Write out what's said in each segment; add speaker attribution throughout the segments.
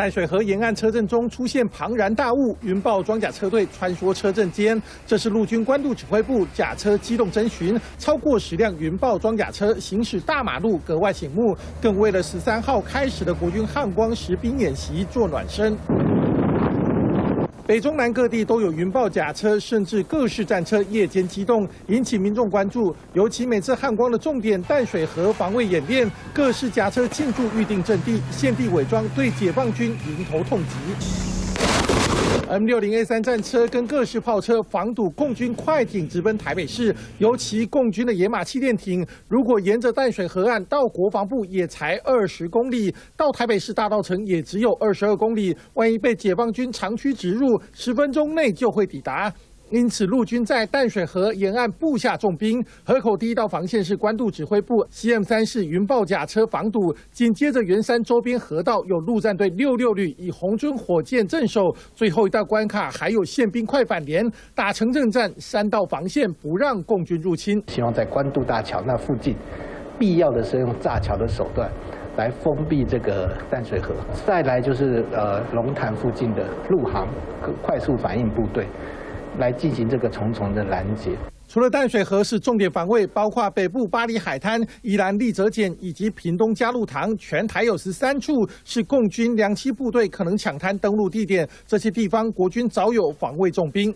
Speaker 1: 淡水河沿岸车阵中出现庞然大物，云豹装甲车队穿梭车阵间。这是陆军关渡指挥部甲车机动侦巡，超过10辆云豹装甲车行驶大马路，格外醒目。更为了13号开始的国军汉光实兵演习做暖身。 北中南各地都有云豹甲车，甚至各式战车夜间机动，引起民众关注。尤其每次汉光的重点淡水河防卫演练，各式甲车进驻预定阵地，现地伪装，对解放军迎头痛击。 M60A3 战车跟各式炮车防堵共军快艇直奔台北市，尤其共军的野马气垫艇，如果沿着淡水河岸到国防部也才20公里，到台北市大稻埕也只有22公里，万一被解放军长驱直入，10分钟内就会抵达。 因此，陆军在淡水河沿岸布下重兵，河口第一道防线是关渡指挥部 CM3式云豹甲车防堵，紧接着圆山周边河道有陆战队66旅以红军火箭镇守，最后一道关卡还有宪兵快反连，打城镇战3道防线，不让共军入侵。
Speaker 2: 希望在关渡大桥那附近，必要的是用炸桥的手段。 来封闭这个淡水河，再来就是龙潭附近的陆航快速反应部队，来进行这个重重的拦截。
Speaker 1: 除了淡水河是重点防卫，包括北部巴黎海滩、宜兰立泽简以及屏东嘉鹿塘，全台有13处是共军2栖部队可能抢滩登陆地点。这些地方国军早有防卫重兵。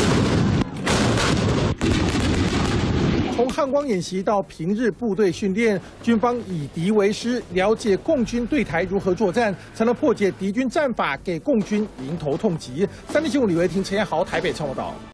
Speaker 1: 从汉光演习到平日部队训练，军方以敌为师，了解共军对台如何作战，才能破解敌军战法，给共军迎头痛击。3立新闻李维婷、陈彦豪台北报道。